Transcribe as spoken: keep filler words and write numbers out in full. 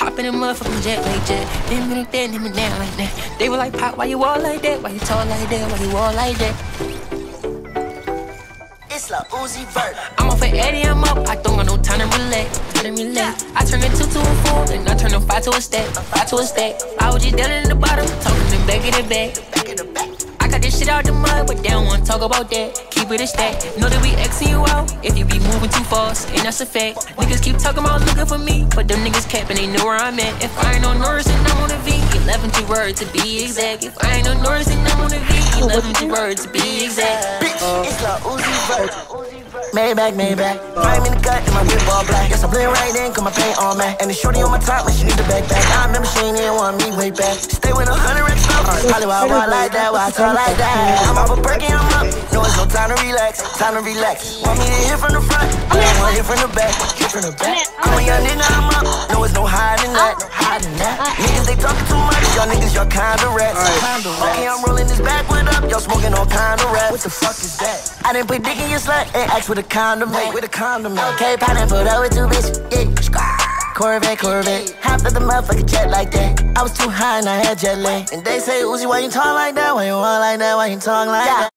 Hop in a motherfucking jet like jet. Then me like that, then me down like that. They were like, Pop, why you all like that? Why you tall like that? Why you all like that? It's Lil Uzi Vert. I'm off at Eddie, I'm up. I don't got no time to relax. Time to relax. I turn a two to a four, then I turn a five to a stack. Five to a stack. I was just down in the bottom, talking the back of the back. Back in the back. I got this shit out the mud, but they don't wanna talk about that. Keep it a stack. Know that we Xing you out if you be moving too fast, and that's a fact. Niggas keep talking about looking for me, but them niggas capping, they know where I'm at. If I ain't on Norris, then I'm on the V. eleven two words to be exact. If I ain't on Norris, then I'm on the V. eleven two words to be exact. Bitch, it's Lil Uzi Vert. Maybach, Maybach. Prime in the gut and my whip all black. Yes, I blend right in, cause my paint on man. And the shorty on my top, but she need the backpack. I remember she ain't even want me way back. Stay with a hundred racks up. Probably why I walk like that, why I talk like that. I'm off a break and I'm up. No, it's no time to relax, time to relax. Want me to hit from the front, I don't want hit from the back. Hit from the back. I'm a young nigga, I'm up. No, it's no hiding that, no hiding that. Niggas, they talking too much. Y'all niggas, y'all kinda rats. Okay, I'm rolling this backwood up. Y'all smoking all kind of rats. What the fuck is that? I didn't put dick in your slut and ask with a condom, mate. With a condom, mate. Okay, poundin' put up with two bitches, yeah. Corvette, Corvette. Hopped up the motherfucking jet like that. I was too high and I had jet lag. And they say, Uzi, why you talk like that? Why you walk like that? Why you talk like that?